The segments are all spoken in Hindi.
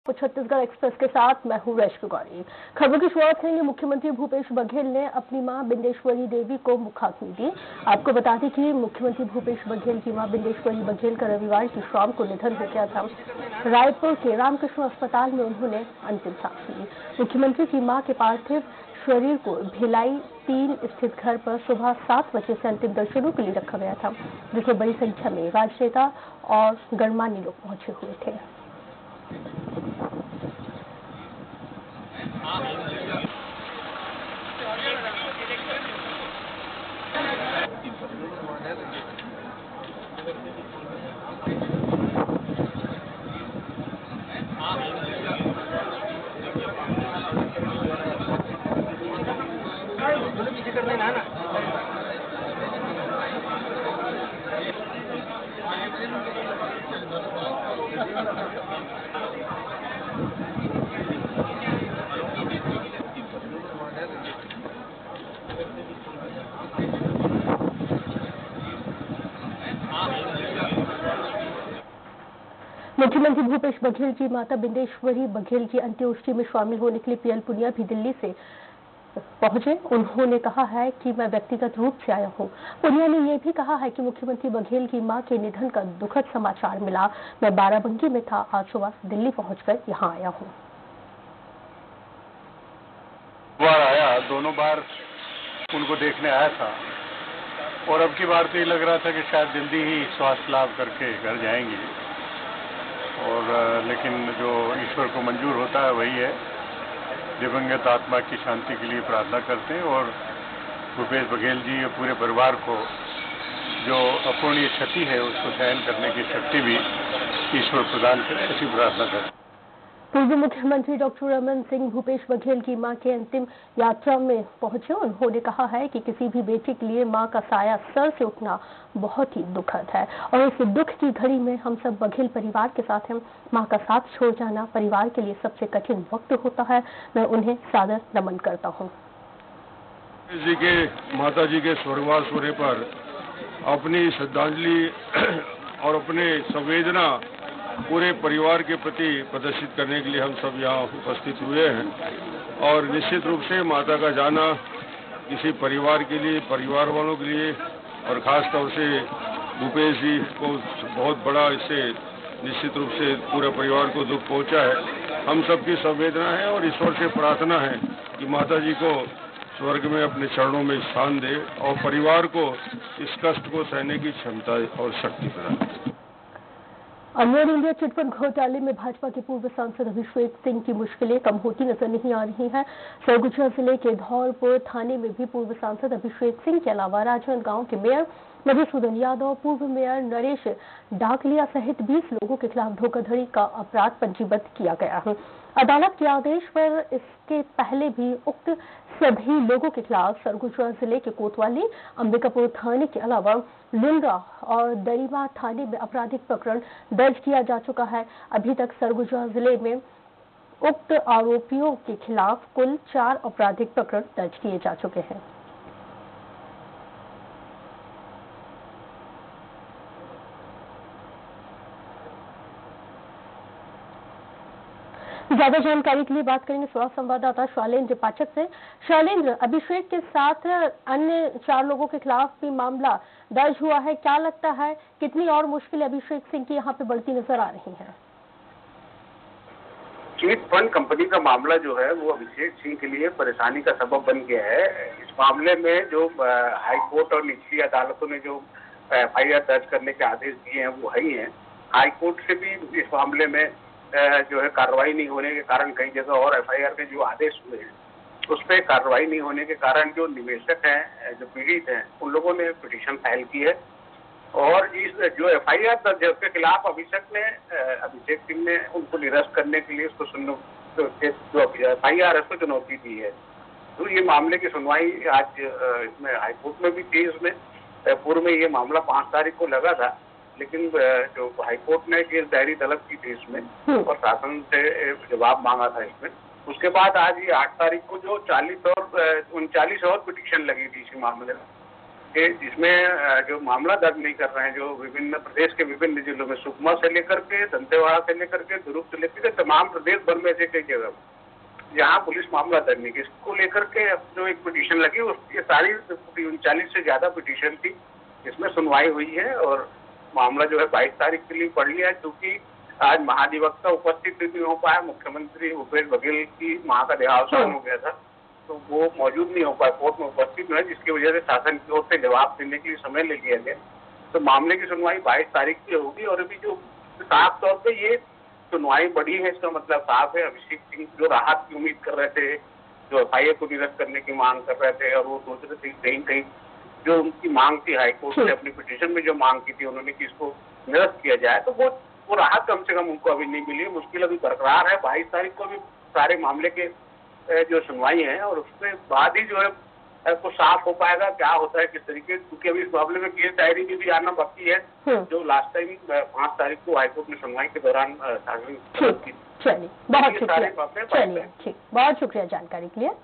छत्तीसगढ़ एक्सप्रेस के साथ मैं हूं रैश गौरी। खबरों की शुरुआत करेंगे। मुख्यमंत्री भूपेश बघेल ने अपनी मां बिंदेश्वरी देवी को मुखाग्नि दी। आपको बता दें कि मुख्यमंत्री भूपेश बघेल की मां बिंदेश्वरी बघेल का रविवार की शाम को निधन हो गया था। रायपुर के रामकृष्ण अस्पताल में उन्होंने अंतिम सांस ली। मुख्यमंत्री की मां के पार्थिव शरीर को भिलाई 3 स्थित घर पर सुबह 7 बजे से अंतिम दर्शनों के लिए रखा गया था, जिसमें बड़ी संख्या में राजनेता और गणमान्य लोग पहुंचे हुए थे। मुख्यमंत्री भूपेश बघेल की माता बिंदेश्वरी बघेल की अंत्येष्टि में शामिल होने के लिए पीएल पुनिया भी दिल्ली से पहुंचे। उन्होंने कहा है कि मैं व्यक्तिगत रूप से आया हूं। पुनिया ने यह भी कहा है कि मुख्यमंत्री बघेल की मां के निधन का दुखद समाचार मिला। मैं बाराबंकी में था, आज सुबह दिल्ली पहुंचकर यहां आया हूं। दोनों बार उनको देखने आया था और अब की बार तो ये लग रहा था कि शायद जल्दी ही स्वास्थ्य लाभ करके घर जाएंगे, और लेकिन जो ईश्वर को मंजूर होता है वही है। दिवंगत आत्मा की शांति के लिए प्रार्थना करते हैं और भूपेश बघेल जी और पूरे परिवार को जो अपूर्णीय क्षति है उसको सहन करने की शक्ति भी ईश्वर प्रदान करे, ऐसी प्रार्थना करते हैं। पूर्व मुख्यमंत्री डॉक्टर रमन सिंह भूपेश बघेल की मां के अंतिम यात्रा में पहुंचे। उन्होंने कहा है कि किसी भी बेटे के लिए मां का साया सर से उठना बहुत ही दुखद है और इस दुख की घड़ी में हम सब बघेल परिवार के साथ हैं। मां का साथ छोड़ जाना परिवार के लिए सबसे कठिन वक्त होता है। मैं उन्हें सादर नमन करता हूँ। जी के माता जी के स्वर्गवास होने पर अपनी श्रद्धांजलि और अपने संवेदना पूरे परिवार के प्रति प्रदर्शित करने के लिए हम सब यहाँ उपस्थित हुए हैं। और निश्चित रूप से माता का जाना किसी परिवार के लिए, परिवार वालों के लिए और खास तौर से भूपेश जी को बहुत बड़ा इससे निश्चित रूप से पूरे परिवार को दुख पहुंचा है। हम सबकी संवेदना है और ईश्वर से प्रार्थना है कि माता जी को स्वर्ग में अपने चरणों में स्थान दे और परिवार को इस कष्ट को सहने की क्षमता और शक्ति प्रदान करे। एयर इंडिया चिटफंड घोटाले में भाजपा के पूर्व सांसद अभिषेक सिंह की मुश्किलें कम होती नजर नहीं आ रही हैं। सरगुजा जिले के धौलपुर थाने में भी पूर्व सांसद अभिषेक सिंह के अलावा राजनांदगांव के मेयर मधुसूदन यादव, पूर्व मेयर नरेश डाकलिया सहित 20 लोगों के खिलाफ धोखाधड़ी का अपराध पंजीबद्ध किया गया है। अदालत के आदेश पर इसके पहले भी उक्त सभी लोगों के खिलाफ सरगुजा जिले के कोतवाली, अंबिकापुर थाने के अलावा लुंड्रा और दरिमा थाने में आपराधिक प्रकरण दर्ज किया जा चुका है। अभी तक सरगुजा जिले में उक्त आरोपियों के खिलाफ कुल 4 आपराधिक प्रकरण दर्ज किए जा चुके हैं। ज्यादा जानकारी के लिए बात करेंगे स्वास्थ्य संवाददाता शैलेंद्र पाठक से। शैलेंद्र, अभिषेक के साथ अन्य 4 लोगों के खिलाफ भी मामला दर्ज हुआ है। क्या लगता है कितनी और मुश्किलें अभिषेक सिंह की यहाँ पे बढ़ती नजर आ रही हैं? चिट फंड कंपनी का मामला जो है वो अभिषेक सिंह के लिए परेशानी का सबब बन गया है। इस मामले में जो हाईकोर्ट और निचली अदालतों ने जो FIR दर्ज करने के आदेश दिए हैं वो है ही है। हाईकोर्ट से भी इस मामले में जो है कार्रवाई नहीं होने के कारण कई जगह और FIR के जो आदेश हुए हैं उस पर कार्रवाई नहीं होने के कारण जो निवेशक हैं, जो पीड़ित हैं, उन लोगों ने पिटीशन फाइल की है। और इस जो FIR दर्ज है उसके खिलाफ अभिषेक सिंह ने उनको निरस्त करने के लिए उसको जो FIR है उसको चुनौती दी है। तो ये मामले की सुनवाई आज इसमें हाईकोर्ट में भी थी। इसमें पूर्व में ये मामला 5 तारीख को लगा था, लेकिन जो हाईकोर्ट ने केस डायरी तलब की थी इसमें और शासन से जवाब मांगा था इसमें। उसके बाद आज ये 8 तारीख को जो 39 और पिटीशन लगी थी इसी मामले में, कि जिसमें जो मामला दर्ज नहीं कर रहे हैं, जो विभिन्न प्रदेश के विभिन्न जिलों में सुकमा से लेकर के दंतेवाड़ा से लेकर के दुर्ग से लेकर के तमाम प्रदेश भर में से कई जगह जहाँ पुलिस मामला दर्ज नहीं की, इसको लेकर के जो एक पिटीशन लगी, ये सारी 39 से ज्यादा पिटीशन थी, इसमें सुनवाई हुई है और मामला जो है 22 तारीख के लिए पढ़ लिया है। क्योंकि आज महाधिवक्ता उपस्थित नहीं हो पाया, मुख्यमंत्री भूपेश बघेल की मां का देहावसान हो गया था, तो वो मौजूद नहीं हो पाया, कोर्ट में उपस्थित नहीं है, जिसकी वजह से शासन की ओर से जवाब देने के लिए समय ले लिया गया। तो मामले की सुनवाई 22 तारीख की होगी और अभी जो साफ तौर पे ये सुनवाई बढ़ी है, इसका मतलब साफ है अभिषेक सिंह जो राहत की उम्मीद कर रहे थे, जो FIR को निरस्त करने की मांग कर रहे थे और वो सोच रहे थे कहीं कहीं जो उनकी मांग थी हाईकोर्ट से अपनी पिटीशन में जो मांग की थी उन्होंने कि इसको निरस्त किया जाए, तो वो राहत कम से कम उनको अभी नहीं मिली है। मुश्किल अभी बरकरार है। 22 तारीख को भी सारे मामले के जो सुनवाई है और उसके बाद ही जो है कुछ साफ हो पाएगा क्या होता है किस तरीके, क्योंकि अभी इस मामले में केस डायरी भी आना बाकी है, जो लास्ट टाइम 5 तारीख को हाईकोर्ट ने सुनवाई के दौरान की। चलिए, बहुत शुक्रिया जानकारी के लिए।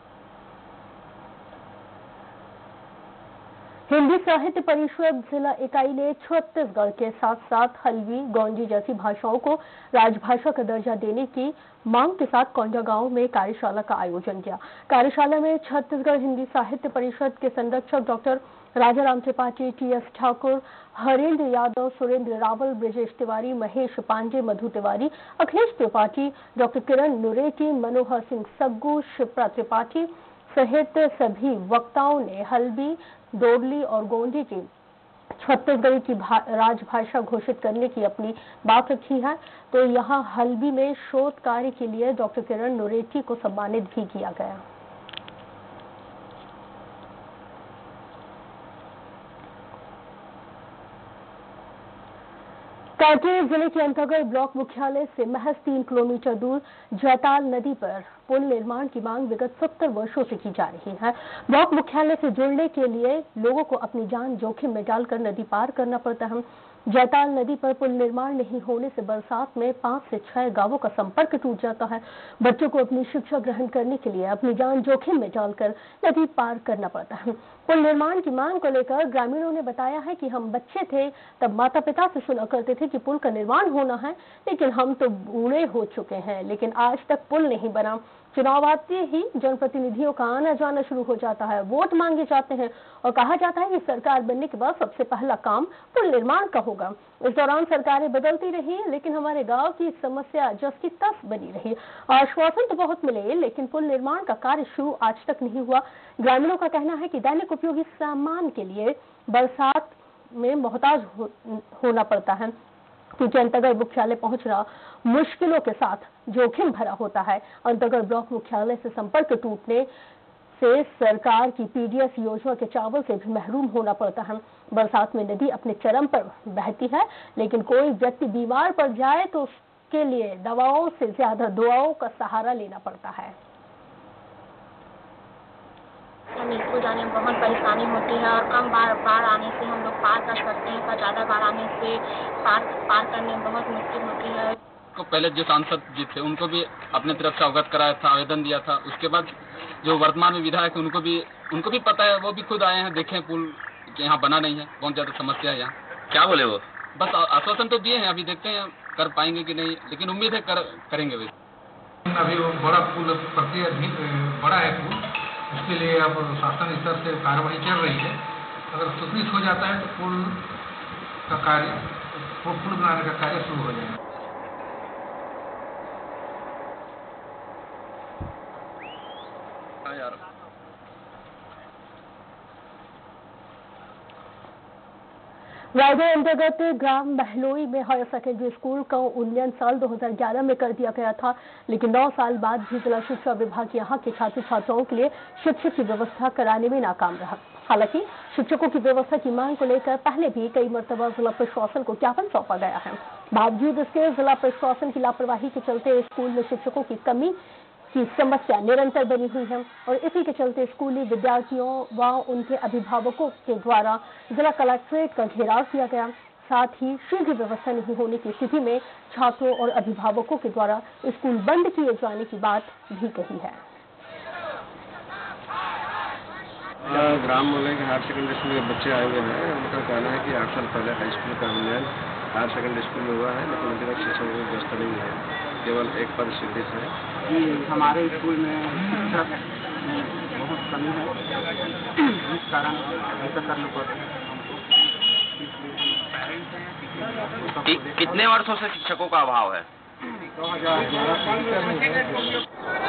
हिंदी साहित्य परिषद जिला इकाई ने छत्तीसगढ़ के साथ साथ हल्बी, गोंडी जैसी भाषाओं को राजभाषा का दर्जा देने की मांग के साथ कोंडागांव में कार्यशाला का आयोजन किया। कार्यशाला में छत्तीसगढ़ हिंदी साहित्य परिषद के संरक्षक doctor Rajaram Tripathi, TS Thakur, Harendra Yadav, Surendra Rawal, Brajesh Tiwari, Mahesh Pande, Madhu Tiwari, Akhilesh Tripathi, doctor Kiran Nureti, Manohar Singh Saggu, Shipra Tripathi सहित सभी वक्ताओं ने हल्बी, डोडली और गोंडी की छत्तीसगढ़ी की राजभाषा घोषित करने की अपनी बात रखी है। तो यहाँ हल्बी में शोध कार्य के लिए डॉक्टर किरण नुरेटी को सम्मानित भी किया गया। कांकेर जिले के अंतर्गत ब्लॉक मुख्यालय से महज 3 किलोमीटर दूर जैताल नदी पर पुल निर्माण की मांग विगत 70 वर्षों से की जा रही है। ब्लॉक मुख्यालय से जुड़ने के लिए लोगों को अपनी जान जोखिम में डालकर नदी पार करना पड़ता है। जैताल नदी पर पुल निर्माण नहीं होने से बरसात में 5 से 6 गांवों का संपर्क टूट जाता है। बच्चों को अपनी शिक्षा ग्रहण करने के लिए अपनी जान जोखिम में डालकर नदी पार करना पड़ता है। पुल निर्माण की मांग को लेकर ग्रामीणों ने बताया है कि हम बच्चे थे तब माता पिता से सुना करते थे कि पुल का निर्माण होना है, लेकिन हम तो बूढ़े हो चुके हैं, लेकिन आज तक पुल नहीं बना। चुनाव आते ही जनप्रतिनिधियों का आना जाना शुरू हो जाता है, वोट मांगे जाते हैं और कहा जाता है कि सरकार बनने के बाद सबसे पहला काम पुल निर्माण का होगा। इस दौरान सरकारें बदलती रही, लेकिन हमारे गांव की समस्या जस की तस बनी रही। आश्वासन तो बहुत मिले, लेकिन पुल निर्माण का कार्य शुरू आज तक नहीं हुआ। ग्रामीणों का कहना है कि दैनिक उपयोगी सामान के लिए बरसात में मोहताज होना पड़ता है, क्योंकि अंतर्गत मुख्यालय पहुंचना मुश्किलों के साथ जोखिम भरा होता है। अंतर्गत ब्लॉक मुख्यालय से संपर्क टूटने से सरकार की PDS योजना के चावल से भी महरूम होना पड़ता है। बरसात में नदी अपने चरम पर बहती है, लेकिन कोई व्यक्ति बीमार पड़ जाए तो उसके लिए दवाओं से ज्यादा दुआओं का सहारा लेना पड़ता है। स्कूल जाने में बहुत परेशानी होती है और कम बार आने से हम लोग पार कर सकते हैं, पर ज़्यादा बार आने से पार करने में बहुत मुश्किल होती है। तो पहले जो सांसद जी थे उनको भी अपने तरफ से अवगत कराया था, आवेदन दिया था। उसके बाद जो वर्तमान में विधायक है उनको भी पता है, वो भी खुद आए हैं, देखें पुल यहाँ बना नहीं है, बहुत ज़्यादा समस्या है यहाँ। क्या बोले वो? बस आश्वासन तो दिए हैं, अभी देखते हैं कर पाएंगे कि नहीं, लेकिन उम्मीद है करेंगे भी। अभी वो बड़ा पुल बड़ा है पुल, उसके लिए अब शासन स्तर से कार्रवाई चल रही है। अगर स्वीकृत हो जाता है तो पुल बनाने का कार्य शुरू हो जाएगा। रायगढ़ अंतर्गत ग्राम महलोई में हायर सेकेंडरी स्कूल का उन्नयन साल 2011 में कर दिया गया था, लेकिन 9 साल बाद भी जिला शिक्षा विभाग यहाँ के छात्र छात्राओं के लिए शिक्षक की व्यवस्था कराने में नाकाम रहा। हालांकि शिक्षकों की व्यवस्था की मांग को लेकर पहले भी कई मरतबा जिला प्रशासन को ज्ञापन सौंपा गया है। बावजूद इसके जिला प्रशासन की लापरवाही के चलते स्कूल में शिक्षकों की कमी की समस्या निरंतर बनी हुई है और इसी के चलते स्कूली विद्यार्थियों व उनके अभिभावकों के द्वारा जिला कलेक्ट्रेट का घेराव किया गया। साथ ही शीघ्र व्यवस्था नहीं होने की स्थिति में छात्रों और अभिभावकों के द्वारा स्कूल बंद किए जाने की बात भी कही है। ग्राम मोहल्ले के हायर सेकेंडरी स्कूल के बच्चे आए हुए हैं। उनका कहना है कि 8 साल पहले हाई स्कूल का उन्नयन हायर सेकेंडरी स्कूल में हुआ है, लेकिन अभी तक शिक्षकों की व्यवस्था नहीं है, केवल एक पद स्वीकृत है। हमारे स्कूल में शिक्षक बहुत कमी है, इस कारण ऐसा करना पड़ता है। कितने वर्षों से शिक्षकों का अभाव है? 2011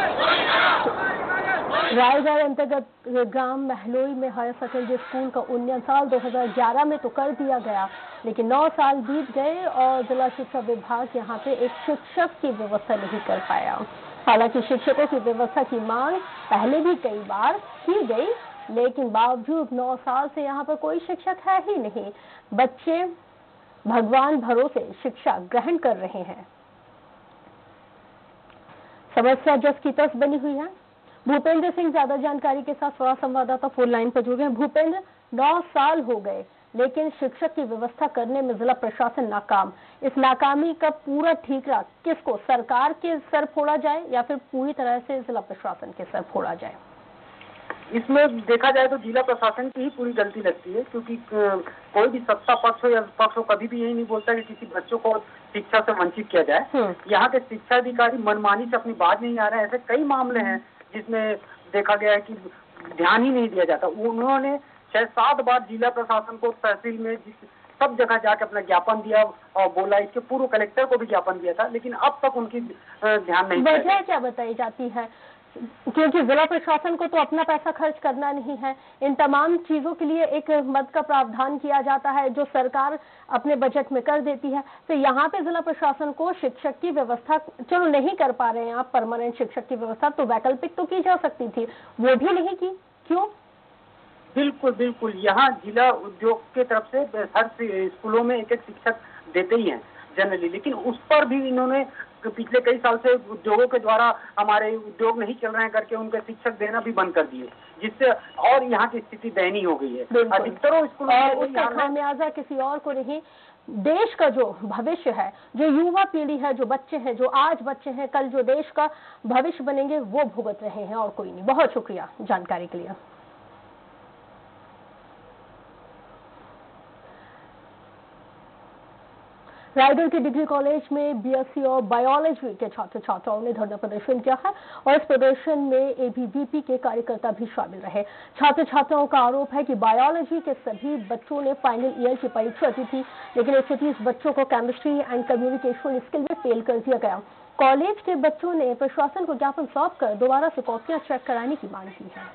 रायगढ़ अंतर्गत ग्राम महलोई में हायर सेकेंडरी स्कूल का उन्नयन साल 2011 में तो कर दिया गया, लेकिन 9 साल बीत गए और जिला शिक्षा विभाग यहाँ पे एक शिक्षक की व्यवस्था नहीं कर पाया। हालांकि शिक्षकों की व्यवस्था की मांग पहले भी कई बार की गई, लेकिन बावजूद 9 साल से यहाँ पर कोई शिक्षक है ही नहीं। बच्चे भगवान भरोसे शिक्षा ग्रहण कर रहे हैं। समस्या जस की तस बनी हुई है। भूपेंद्र सिंह ज्यादा जानकारी के साथ स्वरा संवाददाता फोन लाइन पर जुड़ गए। भूपेंद्र, 9 साल हो गए, लेकिन शिक्षक की व्यवस्था करने में जिला प्रशासन नाकाम। इस नाकामी का पूरा ठीकरा किसको, सरकार के सर फोड़ा जाए या फिर पूरी तरह से जिला प्रशासन के सर फोड़ा जाए? इसमें देखा जाए तो जिला प्रशासन की ही पूरी गलती लगती है, क्योंकि कोई भी सत्ता पक्ष हो या विपक्ष हो कभी भी यही नहीं बोलता कि किसी बच्चों को शिक्षा से वंचित किया जाए। यहाँ के शिक्षा अधिकारी मनमानी से अपनी बात नहीं आ रहे हैं। ऐसे कई मामले हैं जिसमें देखा गया है कि ध्यान ही नहीं दिया जाता। उन्होंने 6-7 बार जिला प्रशासन को, तहसील में, सब जगह जाके अपना ज्ञापन दिया और बोला, इसके पूर्व कलेक्टर को भी ज्ञापन दिया था, लेकिन अब तक उनकी ध्यान नहीं। वजह क्या बताई जाती है? क्योंकि जिला प्रशासन को तो अपना पैसा खर्च करना नहीं है। इन तमाम चीजों के लिए एक मद का प्रावधान किया जाता है जो सरकार अपने बजट में कर देती है। तो यहाँ पे जिला प्रशासन को शिक्षक की व्यवस्था, चलो नहीं कर पा रहे हैं आप परमानेंट शिक्षक की व्यवस्था, तो वैकल्पिक तो की जा सकती थी, वो भी नहीं की, क्यों? बिल्कुल बिल्कुल, यहाँ जिला उद्योग के तरफ से हर स्कूलों में एक शिक्षक देते ही हैं जनरली, लेकिन उस पर भी इन्होंने पिछले कई साल से उद्योगों के द्वारा हमारे उद्योग नहीं चल रहे हैं करके उनके शिक्षक देना भी बंद कर दिए, जिससे और यहाँ की स्थिति दयनीय हो गई है। अधिकतरों स्कूलों में उसका खामियाजा किसी और को नहीं, देश का जो भविष्य है, जो युवा पीढ़ी है, जो बच्चे हैं, जो आज बच्चे हैं, कल जो देश का भविष्य बनेंगे, वो भुगत रहे हैं और कोई नहीं। बहुत शुक्रिया जानकारी के लिए। रायगढ़ के डिग्री कॉलेज में बीएससी और बायोलॉजी के छात्र छात्राओं ने धरना प्रदर्शन किया है और इस प्रदर्शन में एबीवीपी के कार्यकर्ता भी शामिल रहे। छात्र छात्राओं का आरोप है कि बायोलॉजी के सभी बच्चों ने फाइनल ईयर की परीक्षा दी थी, लेकिन 130 बच्चों को केमिस्ट्री एंड कम्युनिकेशन स्किल में फेल कर दिया गया। कॉलेज के बच्चों ने प्रशासन को ज्ञापन सौंपकर दोबारा से कॉपियां चेक कराने की मांग की है।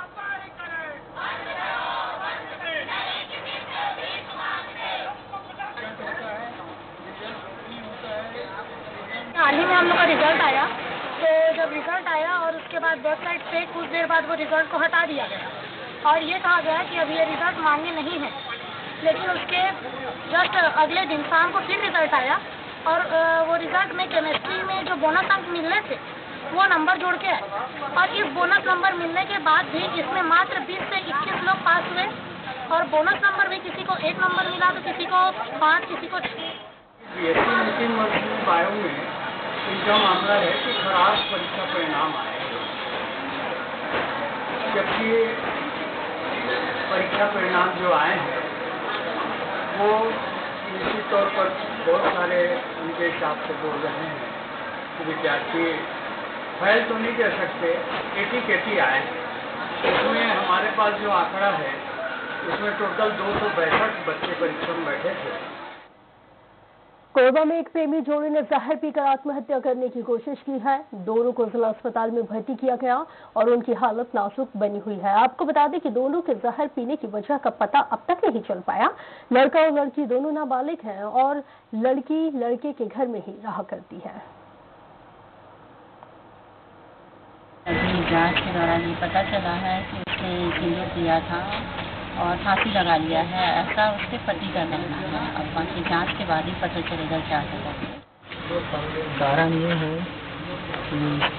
हाल ही में हम लोग का रिजल्ट आया, तो जब रिजल्ट आया और उसके बाद वेबसाइट पे कुछ देर बाद वो रिजल्ट को हटा दिया गया और ये कहा गया कि अब ये रिजल्ट मान्य नहीं है। लेकिन उसके जस्ट अगले दिन शाम को फिर रिजल्ट आया और वो रिजल्ट में केमिस्ट्री में जो बोनस अंक मिलने थे वो नंबर जोड़ के आए और इस बोनस नंबर मिलने के बाद भी इसमें मात्र 20 से 21 लोग पास हुए और बोनस नंबर भी किसी को 1 नंबर मिला तो किसी को 5, किसी को 6। अंतिम वर्ष बायो में इनका मामला है कि खराब परीक्षा परिणाम आए, जबकि परीक्षा परिणाम जो आए हैं वो निश्चित तौर पर बहुत सारे उनके हिसाब से बोल रहे हैं कि विद्यार्थी फेल तो नहीं कह सकते, 80 आए। इसमें हमारे पास जो आंकड़ा है उसमें टोटल 262 बच्चे परीक्षा में बैठे थे। कोरबा में एक प्रेमी जोड़े ने जहर पीकर आत्महत्या करने की कोशिश की है। दोनों को जिला अस्पताल में भर्ती किया गया और उनकी हालत नाजुक बनी हुई है। आपको बता दें कि दोनों के जहर पीने की वजह का पता अब तक नहीं चल पाया। लड़का और लड़की दोनों नाबालिग हैं और लड़की लड़के के घर में ही रहा करती है। अभी जांच के दौरान ये पता चला है कि उसने सिंदूर दिया था और फांसी लगा लिया है, ऐसा उसके पति का कहना है। अब बाकी जांच के बाद ही पता चलेगा क्या होगा। कारण ये है कि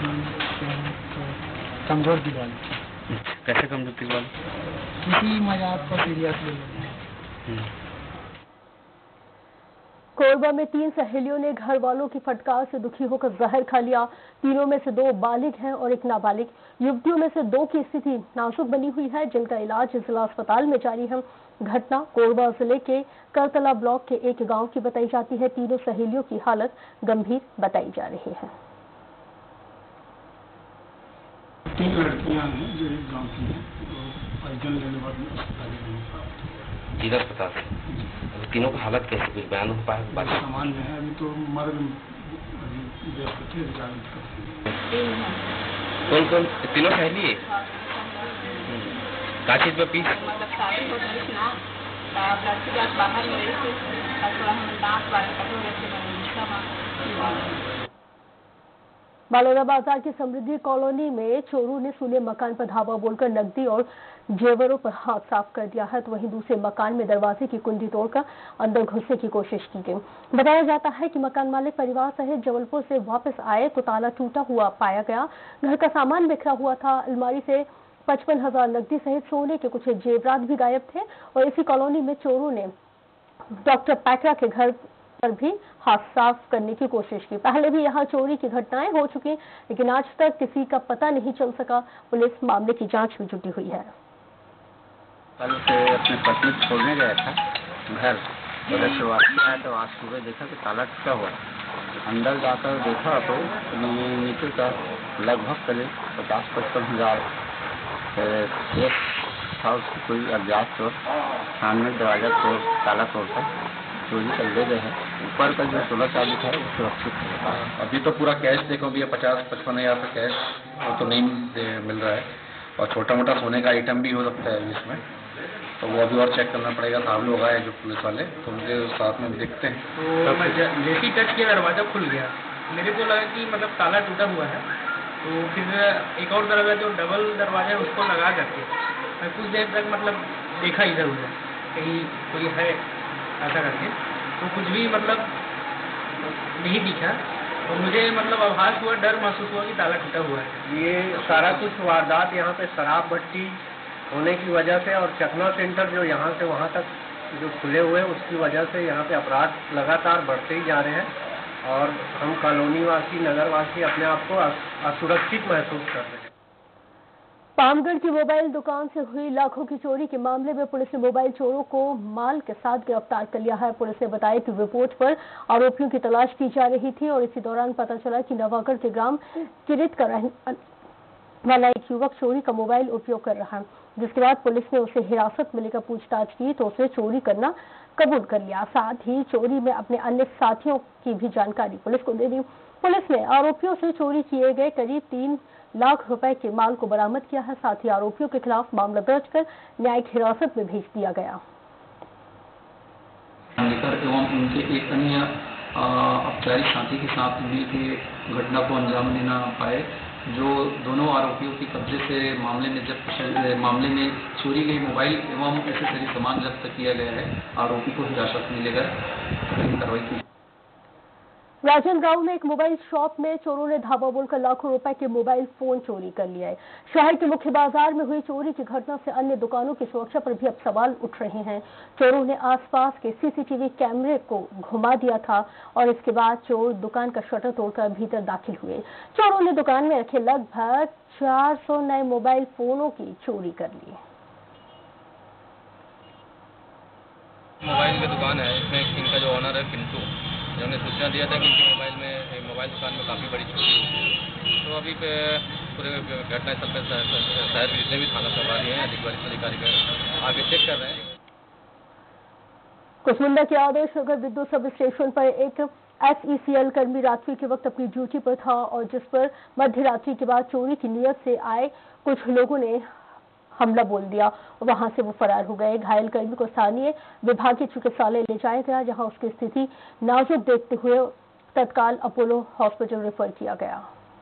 कमजोर दीवार। कैसे कमजोर दीवार? किसी मजाक को सीरियस ले कोरबा में 3 सहेलियों ने घर वालों की फटकार से दुखी होकर जहर खा लिया। तीनों में से 2 बालिग हैं और एक नाबालिग। युवतियों में से 2 की स्थिति नाजुक बनी हुई है, जिनका इलाज जिला अस्पताल में जारी है। घटना कोरबा जिले के करतला ब्लॉक के एक गांव की बताई जाती है। तीनों सहेलियों की हालत गंभीर बताई जा रही है। 3 लड़कियां हैं जो एक गांव की हैं, परिजन लेने वाले अस्पताल में जिला अस्पताल से। तीनों का हालत कैसे, कुछ बयान हो पाया? सामान्य है, अभी तो मर्ग व्यस्त थे। कौन कौन तीनों सहेली है? का चीज में पीस मतलब शादी हो गई थी ना, लड़की जब बाहर में रही थी थोड़ा हम दांत वाले कटो रहते। बालोदा बाजार की समृद्धि कॉलोनी में चोरों ने सूने मकान पर धावा बोलकर नकदी और जेवरों पर हाथ साफ कर दिया है, तो वहीं दूसरे मकान में दरवाजे की कुंडी तोड़कर अंदर घुसने की कोशिश की गई। बताया जाता है कि मकान मालिक परिवार सहित जबलपुर से वापस आए तो ताला टूटा हुआ पाया गया। घर का सामान बिखरा हुआ था। अलमारी से 55,000 नकदी सहित सोने के कुछ जेवरात भी गायब थे। और इसी कॉलोनी में चोरों ने डॉक्टर पैकरा के घर पर भी हाथ साफ करने की कोशिश की। पहले भी यहां चोरी की घटनाएं हो चुकी, लेकिन आज तक किसी का पता नहीं चल सका। पुलिस मामले की जांच में जुटी हुई है। कल से अपनी पत्नी छोड़ने गया था घर, उधर से वापस आया तो आज सुबह देखा कि ताला टूटा हुआ। अंदर जाकर देखा तो नीचे का लगभग करीब 50-55 हजार एक था उसकी कोई अज्ञात चोर सामने दरवाजा तोड़ ताला तोड़कर चोरी कर ले गए हैं। ऊपर का जो 16 चांदी था वो सुरक्षित है। अभी तो पूरा कैश देखो भैया 50-55 हजार का कैश वो तो नहीं मिल रहा है, और छोटा मोटा सोने का आइटम भी हो सकता है इसमें, तो वो अभी और चेक करना पड़ेगा। साहब लोग आए जो पुलिस वाले, तो उनके साथ में देखते हैं। तो मैं जैसे ही टच किया दरवाजा खुल गया, मेरे को लगा कि मतलब ताला टूटा हुआ है, तो फिर एक और दरवाजा जो डबल दरवाजा है उसको लगा करके मैं कुछ देर तक मतलब देखा इधर उधर कहीं कोई है ऐसा करके, तो कुछ भी मतलब नहीं दिखा। और मुझे मतलब आभास हुआ, डर महसूस हुआ कि ताला टूटा हुआ है। ये सारा कुछ वारदात यहाँ पे शराब भट्टी होने की वजह से और चकना सेंटर जो यहाँ से वहाँ तक जो खुले हुए हैं उसकी वजह से यहाँ पे अपराध लगातार बढ़ते ही जा रहे हैं, और हम कॉलोनी वासी नगर वासी अपने आप को असुरक्षित महसूस कर रहे हैं। पामगढ़ की मोबाइल दुकान से हुई लाखों की चोरी के मामले में पुलिस ने मोबाइल चोरों को माल के साथ गिरफ्तार कर लिया है। पुलिस ने बताया कि रिपोर्ट पर आरोपियों की तलाश की जा रही थी और इसी दौरान पता चला कि नवागढ़ के ग्राम किरित का रहने वाला एक युवक चोरी का मोबाइल उपयोग कर रहा है, जिसके बाद पुलिस ने उसे हिरासत में लेकर पूछताछ की तो उसने चोरी करना कबूल कर लिया। साथ ही चोरी में अपने अन्य साथियों की भी जानकारी पुलिस को दे दी। पुलिस ने आरोपियों से चोरी किए गए करीब 3 लाख रुपए के माल को बरामद किया है। साथ ही आरोपियों के खिलाफ मामला दर्ज कर न्यायिक हिरासत में भेज दिया गया। एवं उनके एक अन्य औपचारिक साथी के साथ मिलकर घटना को अंजाम देना पाए, जो दोनों आरोपियों के कब्जे से मामले में चोरी गई मोबाइल एवं एसेसरी सामान जब्त किया गया है। आरोपी को हिरासत में लेकर कठिन कार्रवाई की। राजनांदगांव में एक मोबाइल शॉप में चोरों ने धावा बोलकर लाखों रुपए के मोबाइल फोन चोरी कर लिया है। शहर के मुख्य बाजार में हुई चोरी की घटना से अन्य दुकानों की सुरक्षा पर भी अब सवाल उठ रहे हैं। चोरों ने आसपास के सीसीटीवी कैमरे को घुमा दिया था और इसके बाद चोर दुकान का शटर तोड़कर भीतर दाखिल हुए। चोरों ने दुकान में रखे लगभग 400 नए मोबाइल फोनों की चोरी कर ली। मोबाइल की दुकान है, इसमें इनका जो ऑनर है पिंटू, जिन्होंने सूचना दिया था कि इनके मोबाइल दुकान में काफ़ी बड़ी चोरी हुई है। तो अभी पूरे घटनास्थल पर शहर के जितने भी थाना प्रभारी हैं अधिकारी आगे चेक कर रहे हैं। कुसमुंडा के आदर्श नगर विद्युत सब स्टेशन पर एक SECL कर्मी रात्रि के वक्त अपनी ड्यूटी पर था और जिस पर मध्य रात्रि के बाद चोरी की नीयत से आए कुछ लोगों ने हमला बोल दिया और वहां से वो फरार हो गए। घायल कर्मी को स्थानीय विभागीय चिकित्सालय ले जाया गया, जहां उसकी स्थिति नाजुक देखते हुए तत्काल अपोलो हॉस्पिटल रेफर किया गया।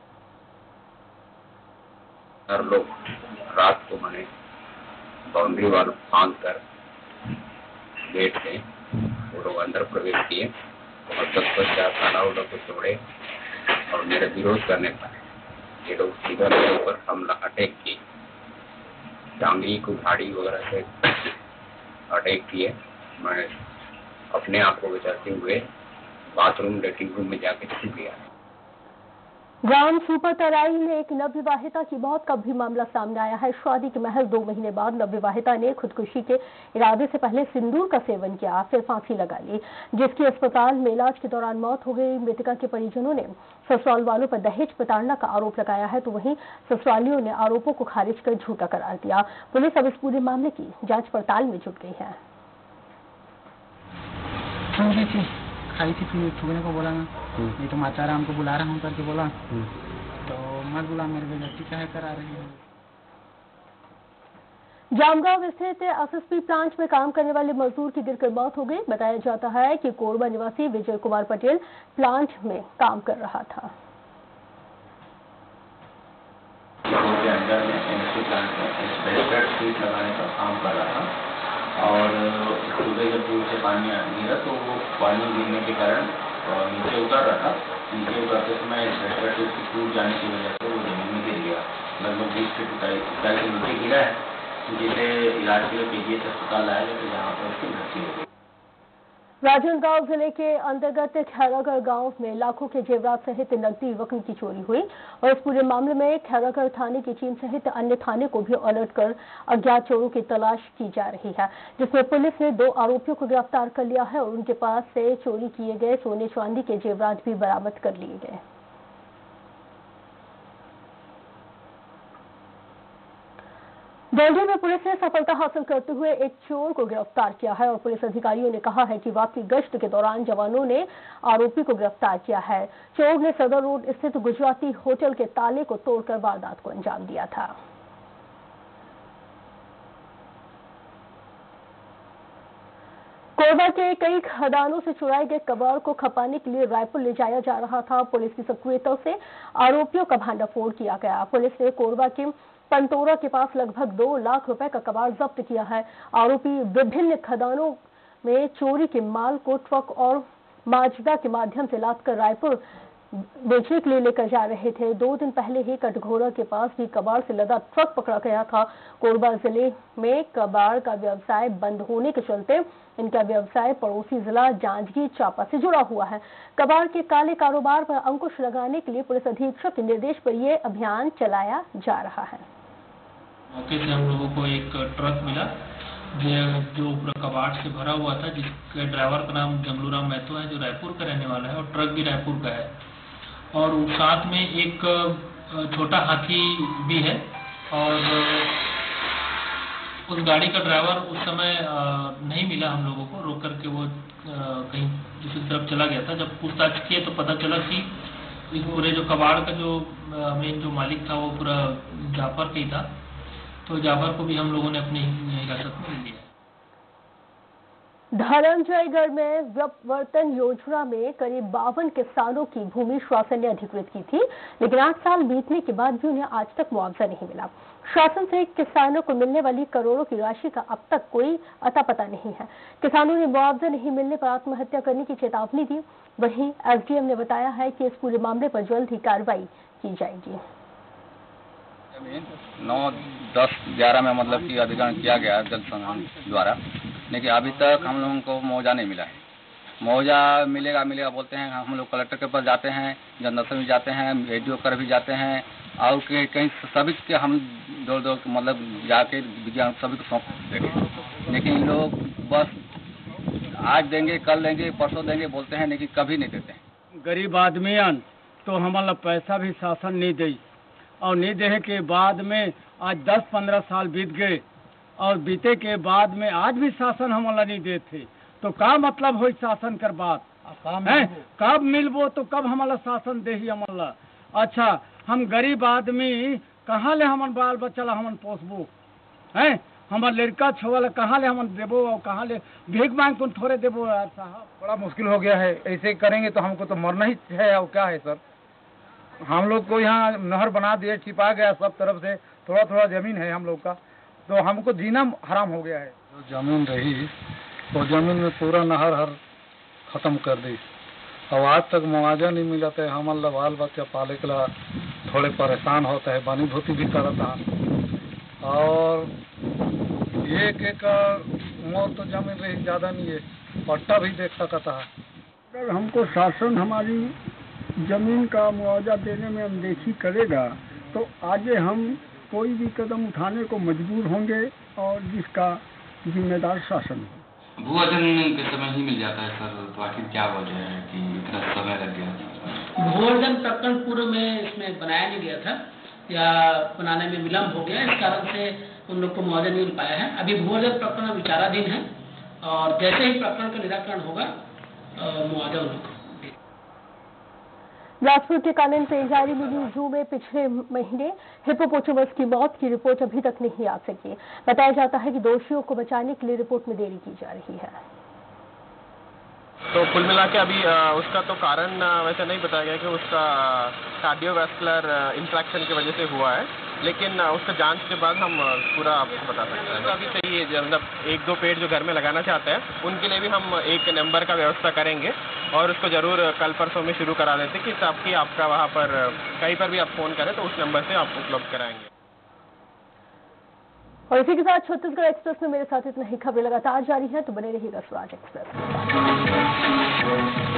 हर लोग रात को मैंने बाउंड्री वाल फांद कर गेट से वो लोग अंदर प्रवेश किए और तत्पश्चात ताला उड़ा को तोड़े और मेरा विरोध करने पर ये लोग सीधा मेरे ऊपर हमला अटैक किए, टांगी को गाड़ी वगैरह से अटैक किए। मैं अपने आप को बचाते हुए बाथरूम लेटरिन रूम में जाके छिप गया। ग्राम सुपर तराई में एक नवविवाहिता की मौत का भी मामला सामने आया है। शादी के महज 2 महीने बाद नवविवाहिता ने खुदकुशी के इरादे से पहले सिंदूर का सेवन किया, फिर फांसी लगा ली, जिसकी अस्पताल में इलाज के दौरान मौत हो गई। मृतका के परिजनों ने ससुराल वालों पर दहेज प्रताड़ना का आरोप लगाया है, तो वहीं ससुरालियों ने आरोपों को खारिज कर झूठा करार दिया। पुलिस अब इस पूरे मामले की जाँच पड़ताल में जुट गई है। खाई थी, फिर छुपने को बोला ना, नहीं तो माचा राम को बुला रहा हूँ करके बोला, तो मत बुला, मेरे को गलती काहे करा रही है। जामगांव स्थित एसएसपी प्लांट में काम करने वाले मजदूर की गिरकर मौत हो गई। बताया जाता है कि कोरबा निवासी विजय कुमार पटेल प्लांट में काम कर रहा था। अंदर में एसएसपी प्लांट में शीट लगाने का काम कर रहा था और सुबह जब दूर से पानी गिरा तो वो पानी गिरने के कारण नीचे उतर रहा था। नीचे उतरते समय शीट टूट जाने की वजह से वो जमीन में गिर गया। लगभग 20 फीट ऊंचाई से नीचे गिरा है, जिसे इलाज के लिए पीजीएच अस्पताल लाया गया, तो जहाँ पर उसकी मृत्यु हो गई। राजनांदगांव जिले के अंतर्गत खैरागढ़ गांव में लाखों के जेवरात सहित नकदी रकम की चोरी हुई और इस पूरे मामले में खैरागढ़ थाने की टीम सहित अन्य थाने को भी अलर्ट कर अज्ञात चोरों की तलाश की जा रही है, जिसमें पुलिस ने 2 आरोपियों को गिरफ्तार कर लिया है और उनके पास से चोरी किए गए सोने चांदी के जेवरात भी बरामद कर लिए गए। डोंडी में पुलिस ने सफलता हासिल करते हुए एक चोर को गिरफ्तार किया है और पुलिस अधिकारियों ने कहा है कि वापसी गश्त के दौरान जवानों ने आरोपी को गिरफ्तार किया है। चोर ने सदर रोड स्थित गुजराती होटल के ताले को तोड़कर वारदात को अंजाम दिया था। कोरबा के कई खदानों से चुराए गए कबाड़ को खपाने के लिए रायपुर ले जाया जा रहा था। पुलिस की सक्रियता से आरोपियों का भांडाफोड़ किया गया। पुलिस ने कोरबा के पंतोरा के पास लगभग 2 लाख रुपए का कबाड़ जब्त किया है। आरोपी विभिन्न खदानों में चोरी के माल को ट्रक और माजदा के माध्यम से लादकर रायपुर बेचने के लिए लेकर जा रहे थे। 2 दिन पहले ही कटघोरा के पास भी कबाड़ से लदा ट्रक पकड़ा गया था। कोरबा जिले में कबाड़ का व्यवसाय बंद होने के चलते इनका व्यवसाय पड़ोसी जिला जांजगीर चांपा से जुड़ा हुआ है। कबाड़ के काले कारोबार पर अंकुश लगाने के लिए पुलिस अधीक्षक के निर्देश पर यह अभियान चलाया जा रहा है। मौके से हम लोगों को एक ट्रक मिला जो पूरा कबाड़ से भरा हुआ था, जिसके ड्राइवर का नाम जंगलूराम महतो है, जो रायपुर का रहने वाला है और ट्रक भी रायपुर का है। और साथ में एक छोटा हाथी भी है और उस गाड़ी का ड्राइवर उस समय नहीं मिला हम लोगों को, रोक करके वो कहीं दूसरी तरफ चला गया था। जब पूछताछ किए तो पता चला कि इस पूरे जो कबाड़ का जो मेन जो मालिक था वो पूरा जाफर ही था, तो जाफर को भी हम लोगों ने अपनी हिरासत में लिया। धर्मजयगढ़ में व्यपवर्तन योजना में करीब 52 किसानों की भूमि शासन ने अधिकृत की थी, लेकिन 8 साल बीतने के बाद भी उन्हें आज तक मुआवजा नहीं मिला। शासन से किसानों को मिलने वाली करोड़ों की राशि का अब तक कोई अता पता नहीं है। किसानों ने मुआवजा नहीं मिलने पर आत्महत्या करने की चेतावनी दी। वहीं एसडीएम ने बताया है कि इस पूरे मामले पर जल्द ही कार्रवाई की जाएगी। 9, 10, 11 में मतलब कि अधिग्रहण किया गया जल संघ द्वारा, लेकिन अभी तक हम लोगों को मुआवजा नहीं मिला है। मुआवजा मिलेगा बोलते हैं। हम लोग कलेक्टर के पास जाते हैं, जनदर्शन भी जाते हैं, एडीओ कर भी जाते हैं और कहीं सभी के हम दौड़ मतलब जाके विज्ञान सभी को सौंप देंगे, लेकिन लोग बस आज देंगे, कल देंगे, परसों देंगे बोलते हैं, लेकिन कभी नहीं देते हैं। गरीब आदमियन तो हमारा पैसा भी शासन नहीं दे और नहीं देने के बाद में आज 10-15 साल बीत गए और बीते के बाद में आज भी शासन हमारा नहीं देते, तो का मतलब हो शासन कर बात है? कब मिलबो तो कब हमारा शासन दे ही हमारा। अच्छा, हम गरीब आदमी कहाँ ले हमन बाल बच्चा ला हमन पोसबो है? हमार लड़का छोवाला कहाँ ले हमन देबो और कहाँ ले भीख मांग तुम थोड़े देबो यार साहब। बड़ा मुश्किल हो गया है, ऐसे करेंगे तो हमको तो मरना ही है। और क्या है सर, हम लोग को यहाँ नहर बना दिए, छिपा गया सब तरफ से, थोड़ा थोड़ा जमीन है हम लोग का, तो हमको जीना हराम हो गया है। जो जमीन रही वो जमीन में पूरा नहर हर खत्म कर दी और आज तक मुआवजा नहीं मिला था। हमारा बाल बच्चा पाले के लिए थोड़े परेशान होता है, बानी धोती भी करता है और एक मोर तो जमीन रही ज़्यादा नहीं है, पट्टा भी देख सकता है। अगर हमको शासन हमारी जमीन का मुआवजा देने में अनदेखी करेगा तो आगे हम कोई भी कदम उठाने को मजबूर होंगे और जिसका जिम्मेदार शासन हो। भू अर्जन के समय ही मिल जाता है सर, तो आखिर क्या वजह है कि इतना समय लग गया? भू अर्जन प्रकरण पूर्व में इसमें बनाया नहीं गया था या बनाने में विलम्ब हो गया, इस कारण से उन लोग को मुआवजा नहीं मिल पाया है। अभी भू अर्जन प्रकरण विचाराधीन है और जैसे ही प्रकरण का निराकरण होगा मुआवजा उन लोग। बिलासपुर के कानन पेंजारी मिनी जू में पिछले महीने हिप्पोपोटामस की मौत की रिपोर्ट अभी तक नहीं आ सकी। बताया जाता है कि दोषियों को बचाने के लिए रिपोर्ट में देरी की जा रही है। तो कुल मिला के अभी उसका तो कारण वैसे नहीं बताया गया कि उसका कार्डियोवैस्कुलर इंट्रैक्शन की वजह से हुआ है, लेकिन उसका जांच के बाद हम पूरा आपको बता सकते हैं। अभी सही है, मतलब 1-2 पेड़ जो घर में लगाना चाहते हैं उनके लिए भी हम एक नंबर का व्यवस्था करेंगे और उसको जरूर कल परसों में शुरू करा देते कि ताकि आपका वहाँ पर कहीं पर भी आप फ़ोन करें तो उस नंबर से आप उपलब्ध कराएंगे। और इसी के साथ छत्तीसगढ़ एक्सप्रेस में मेरे साथ इतना ही। खबरें लगातार जारी है, तो बने रहिएगा स्वराज एक्सप्रेस।